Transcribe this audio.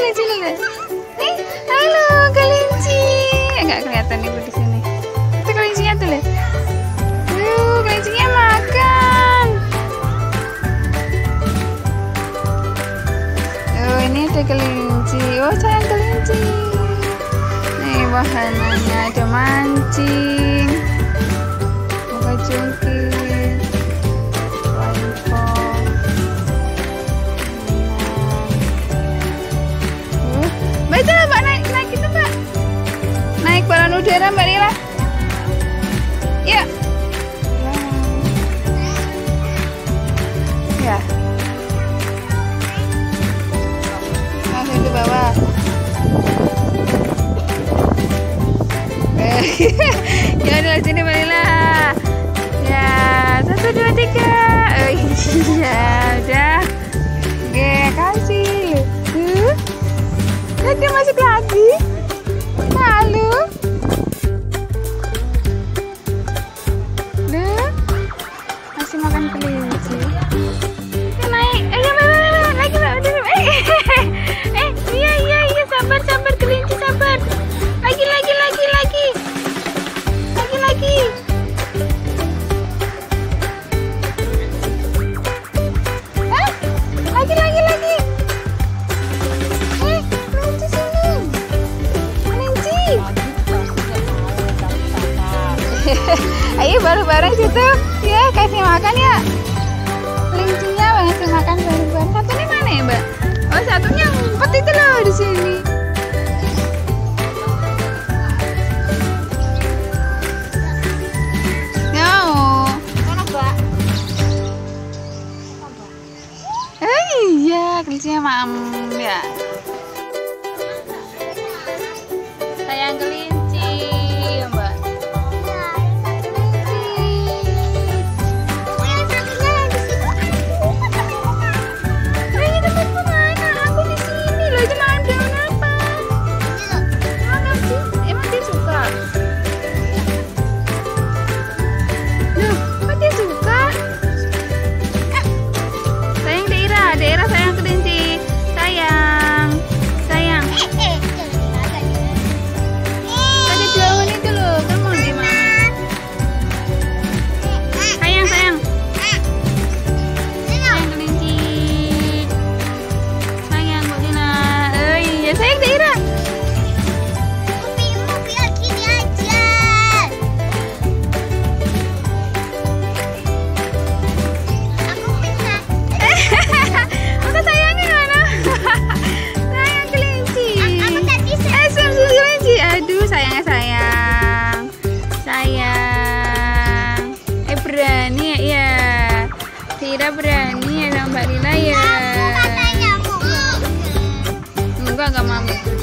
kelinci lihat. Nih, halo kelinci. Enggak kelihatan ibu di sini. Itu kelincinya tuh lihat. Kelincinya makan. Ini ada kelinci. Oh, sayang kelinci. Nih wahananya ada mancing, buka jungkir, lollipop. Mbak itu Mbak naik itu Mbak. Naik balon udara Mbak Lila. Ya. Ya. Langsung ke bawah. Ya udah sini Mbak Lila. Ya 1, 2, 3. Oh iya udah. Oke kasih. Dia masuk lagi. Halo. Duh. Masih makan kelinci. Naik. Lagi Mbak. Iya sabar kelinci sabar. Lagi. Lagi. Kelinci sini. Kelinci. Ayo bareng-bareng situ. Ya, kasih makan ya. Kelincinya ngasih makan bareng-bareng. Satunya mana ya, Mbak? Oh, satunya ngumpet itu loh di sini. Iya, kelincinya mam ya. Sayang kelinci, ya Mbak. Tempatku mana? Aku di sini loh. Itu makan daun apa? Mana sih? Emang dia suka? Loh, kok dia suka? Daerah sayang kelinci. Sayang. Ada daun itu loh. Kamu mau di mana? Sayang. Sayang kelinci. Sayang Bu Lina. Oh iya, sayang daerah. Kupimu biar gini aja. Aku minta. Aduh sayang. Berani ya? Tidak berani ya sama Mbak Lila ya? Aku katanya mau. Enggak mau.